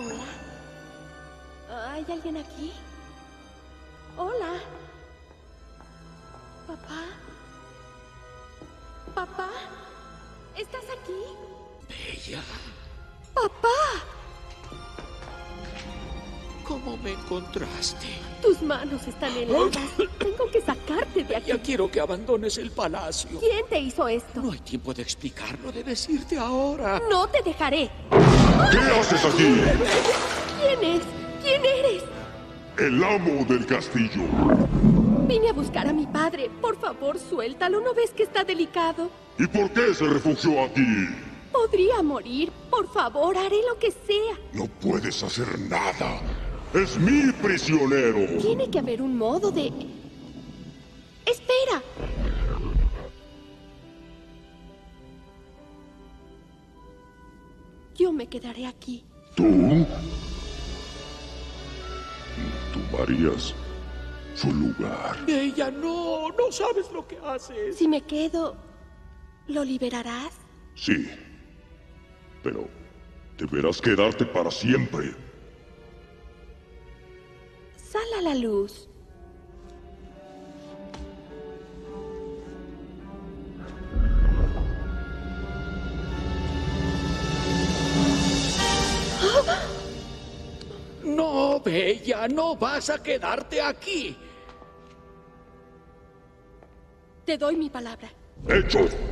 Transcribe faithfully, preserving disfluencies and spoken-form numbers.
Hola. ¿Hay alguien aquí? Hola. ¿Papá? ¿Papá? ¿Estás aquí? Bella. ¡Papá! ¿Cómo me encontraste? Tus manos están heladas. Tengo que sacarte de aquí. Ya quiero que abandones el palacio. ¿Quién te hizo esto? No hay tiempo de explicarlo. Debes irte ahora. No te dejaré. ¿Qué haces aquí? ¿Quién es? ¿Quién eres? El amo del castillo. Vine a buscar a mi padre. Por favor, suéltalo. ¿No ves que está delicado? ¿Y por qué se refugió aquí? Podría morir. Por favor, haré lo que sea. No puedes hacer nada. Es mi prisionero. Tiene que haber un modo de... ¡Espera! Yo me quedaré aquí. ¿Tú? Tomarías su lugar. Bella, no. No sabes lo que haces. Si me quedo, ¿lo liberarás? Sí. Pero deberás quedarte para siempre. Sal a la luz. No, Bella, no vas a quedarte aquí. Te doy mi palabra. ¡Hecho!